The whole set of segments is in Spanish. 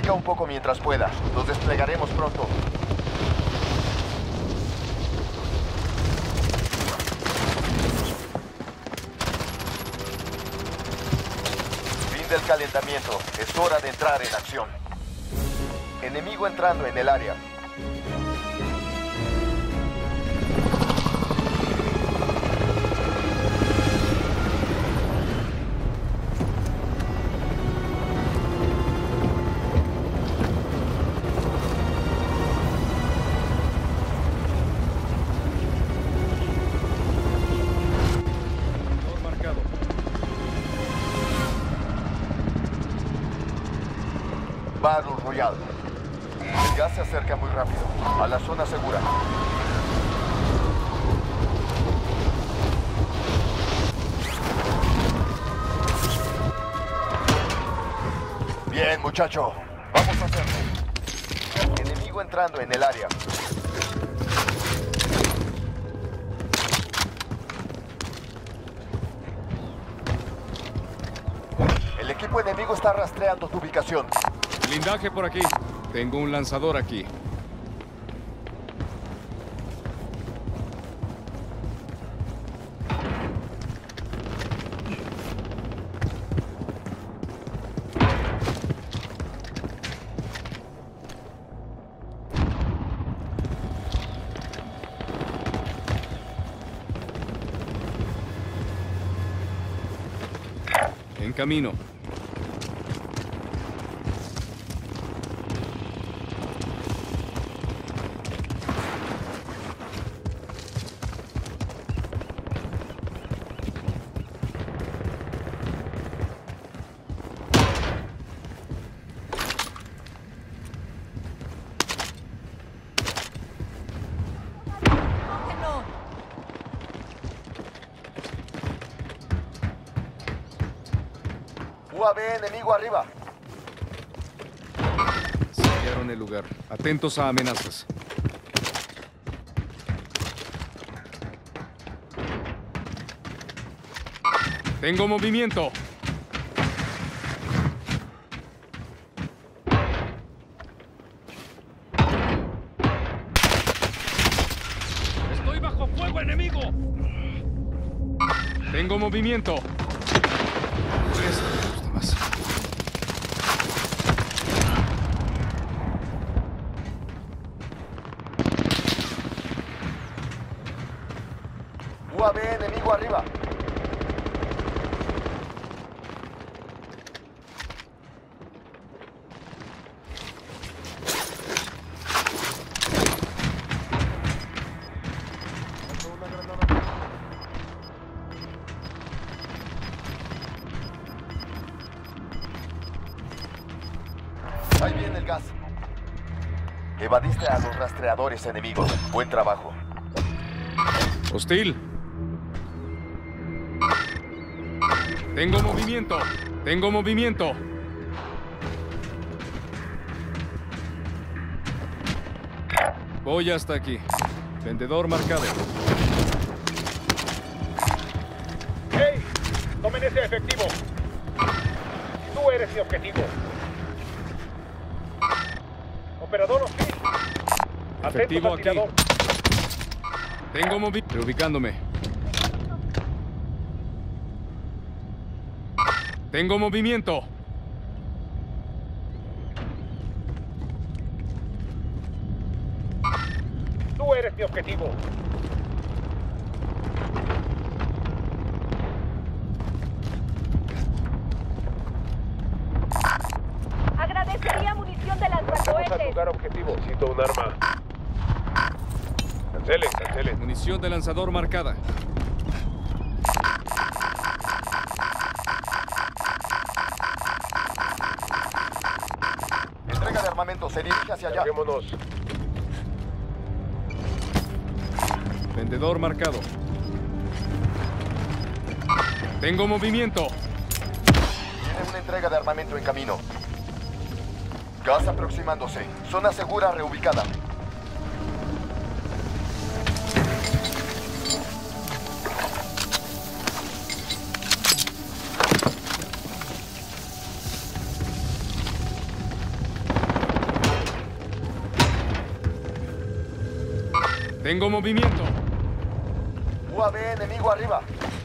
Practica un poco mientras puedas. Los desplegaremos pronto. Fin del calentamiento. Es hora de entrar en acción. Enemigo entrando en el área. Battle Royale. El gas se acerca muy rápido. A la zona segura. Bien, muchacho. Vamos a hacerlo. Enemigo entrando en el área. El equipo enemigo está rastreando tu ubicación. Blindaje por aquí. Tengo un lanzador aquí. En camino. UAV enemigo arriba. Sellaron el lugar. Atentos a amenazas. Tengo movimiento. Estoy bajo fuego enemigo. Tengo movimiento. Esto me gusta más. UAV enemigo arriba. Ahí viene el gas. Evadiste a los rastreadores enemigos. Buen trabajo. Hostil. Tengo movimiento. Tengo movimiento. Voy hasta aquí. Vendedor marcado. ¡Hey! ¡Tomen ese efectivo! Tú eres mi objetivo. Operador hostil. Efectivo Atentos al aquí. tirador. Tengo movimiento. Reubicándome. Tengo movimiento. Tú eres mi objetivo. Agradecería munición de Vamos al lanzacohetes. lugar objetivo. Necesito un arma. Cancelen, cancelen. Munición de lanzador marcada. Entrega de armamento. Se dirige hacia allá. Larguémonos. Vendedor marcado. Tengo movimiento. Tiene una entrega de armamento en camino. Gas aproximándose. Zona segura reubicada. Tengo movimiento. UAV enemigo arriba.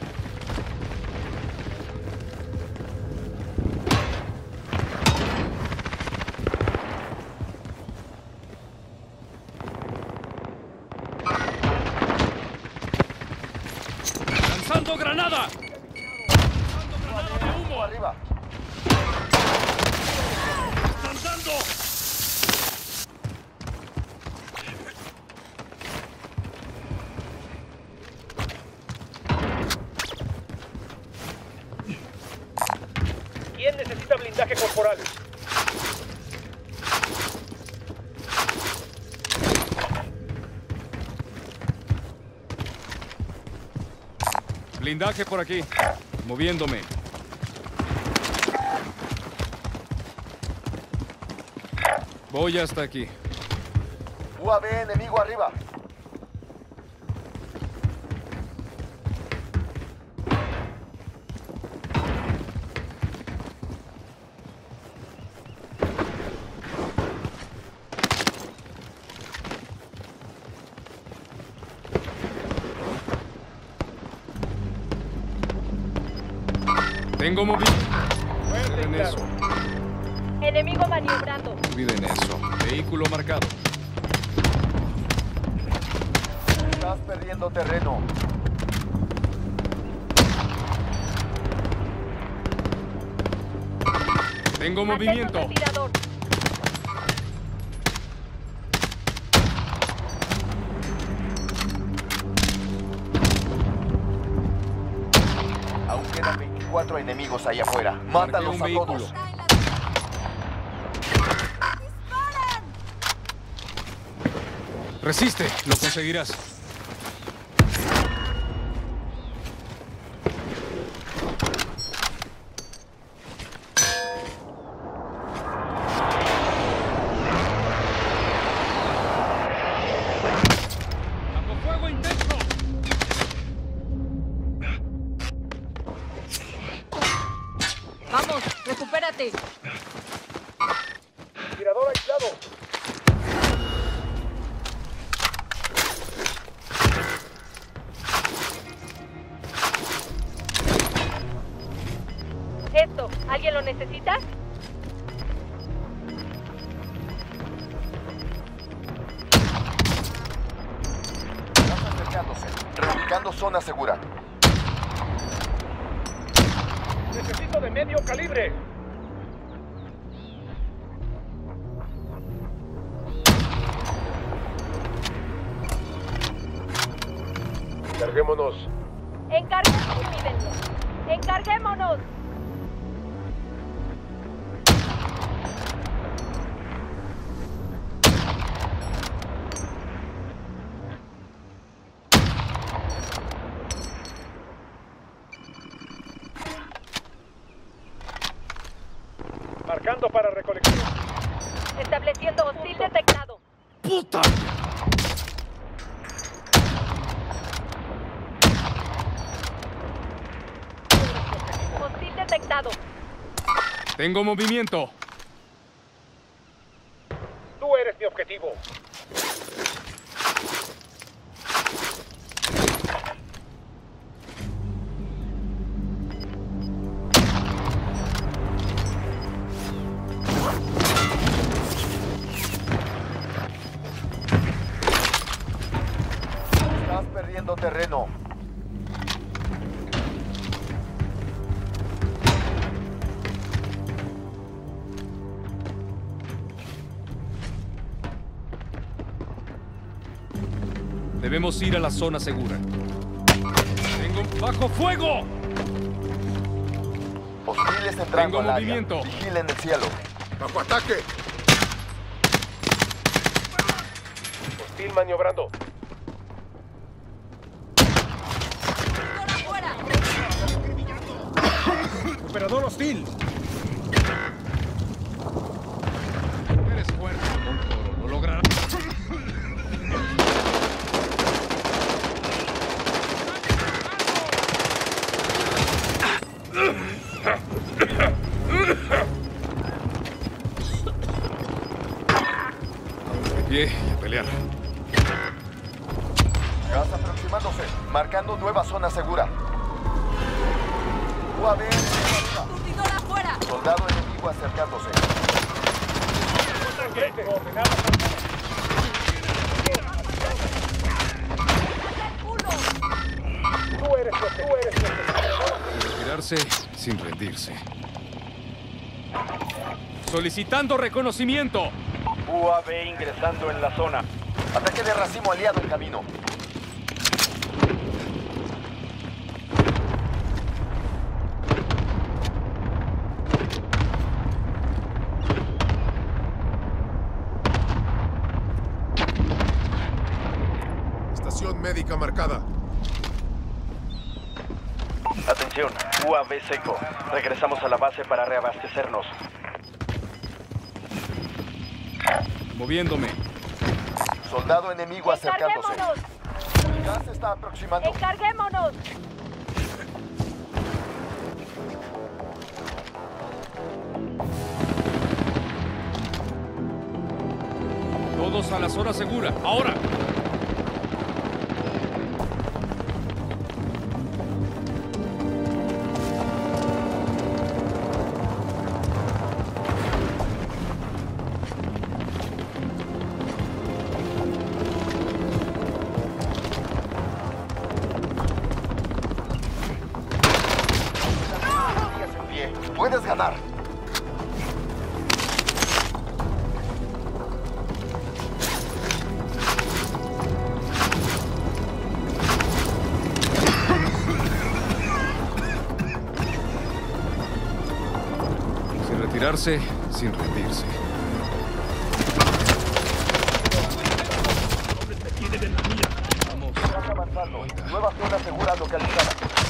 ¡Lanzando granada! ¡Lanzando granada de humo! Arriba. ¡Lanzando! ¿Quién necesita blindaje corporal? Blindaje por aquí. Moviéndome. Voy hasta aquí. UAV enemigo arriba. Tengo movimiento. Fuerte y Olviden claro. eso. Enemigo maniobrando. Olviden eso. Vehículo marcado. Estás perdiendo terreno. Tengo Mantén movimiento. un respirador. Aún quedan 24 enemigos allá afuera. Marqué Mátalos un a vehículo. todos. Resiste. Lo conseguirás. ¡Bajo fuego intenso! Vamos, recupérate. Tirador aislado. Esto, ¿alguien lo necesita? Estás acercándose. Reubicando zona segura. Necesito de medio calibre. Carguémonos. Encarguémonos, mi Delia. Encarguémonos. Marcando para recolección. Estableciendo hostil detectado. ¡Puta! Hostil detectado. Tengo movimiento. Tú eres mi objetivo. Estás perdiendo terreno. Debemos ir a la zona segura. Tengo bajo fuego. Hostiles entrando Tengo al área. movimiento. Vigilen el cielo. ¡Bajo ataque! Hostil maniobrando. ¡Operador hostil! Eres fuerte, Montoro. Lo lograrás. De pie y a pelear. Marcando nueva zona segura. UAV arriba. ¡Curtidor afuera! Soldado enemigo acercándose. Tú eres mi objetivo. Retirarse sin rendirse. Solicitando reconocimiento. UAV ingresando en la zona. Ataque de racimo aliado en camino. Estación médica marcada. Atención, UAV seco. Regresamos a la base para reabastecernos. Moviéndome. Soldado enemigo acercándose. ¡Encarguémonos! El gas se está aproximando. ¡Encarguémonos! Todos a la zona segura. ¡Ahora! Sigues en pie. Puedes ganar. Sin retirarse, sin rendirse. Vamos. Estás avanzando. Nueva zona segura localizada.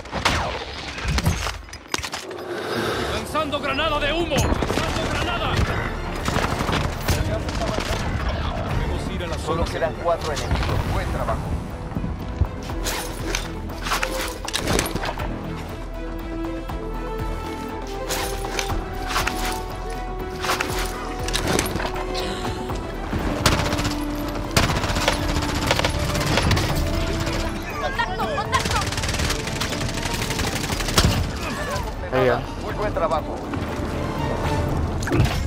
¡Lanzando granada de humo! ¡Lanzando granada! Debemos ir a la Solo zona quedan segura. 4 enemigos. Buen trabajo. ¡Contacto! ¡Contacto! Muy buen trabajo.